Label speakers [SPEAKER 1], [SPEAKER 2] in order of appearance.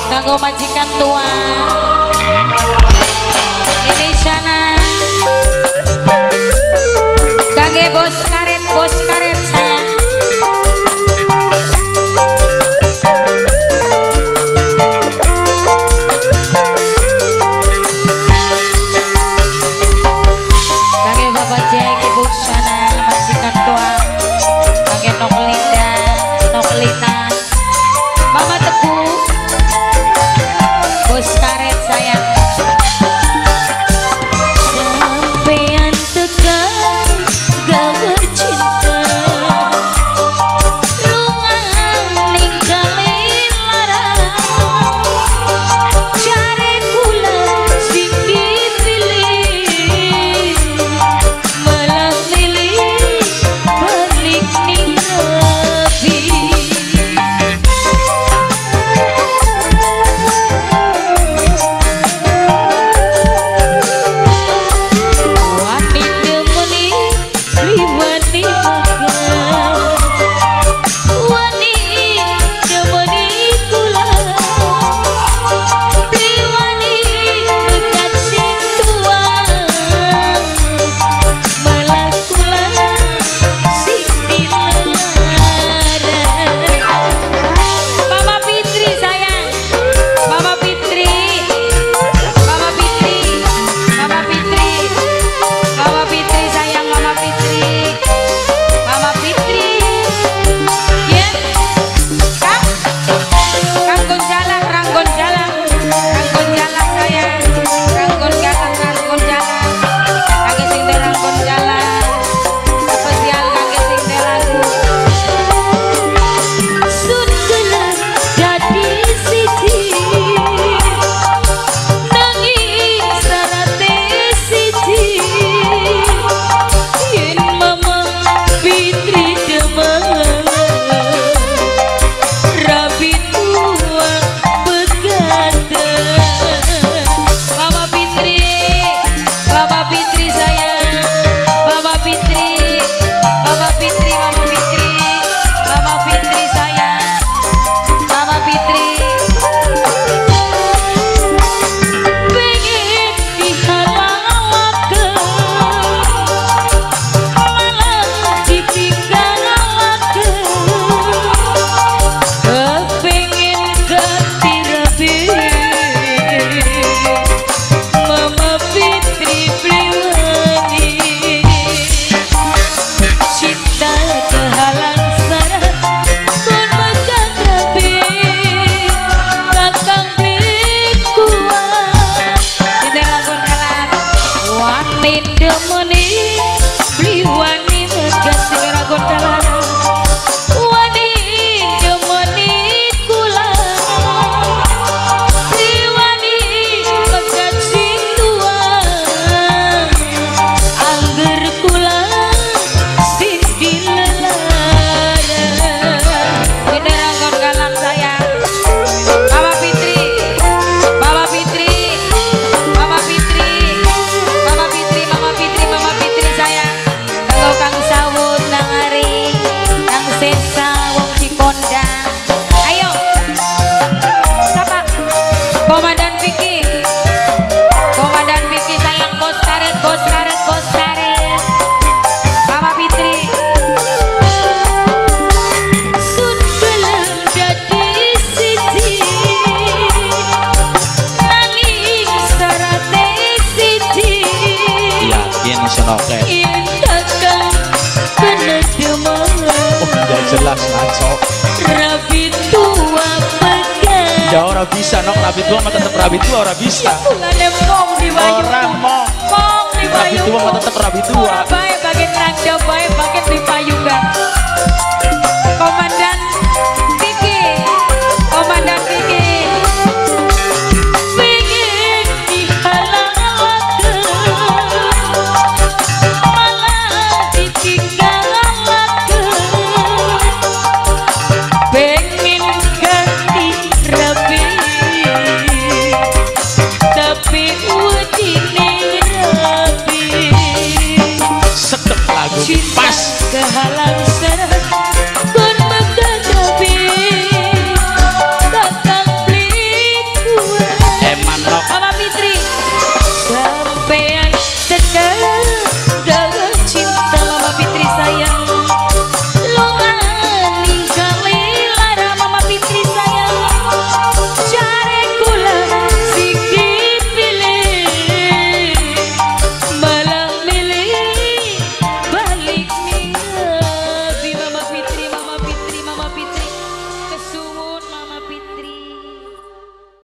[SPEAKER 1] kanggo majikan tua ini sana kangge bos karet sayang kangge bapak Jeng ibu sana majikan tua kangge Noklina Mama Teguh bos karet sayang sampean tekan gawe cinta lungan ninggalin larang cari kula sing dipilih malah milih balik ning nebi
[SPEAKER 2] jelas ngaco
[SPEAKER 1] rabi tua pegang
[SPEAKER 2] ya orang bisa nok rabi tua mah tetep rabi tua orang bisa orang mong
[SPEAKER 1] di
[SPEAKER 2] rabi tua mah tetep rabi tua
[SPEAKER 1] baik bagian rangda baik bagian di payungan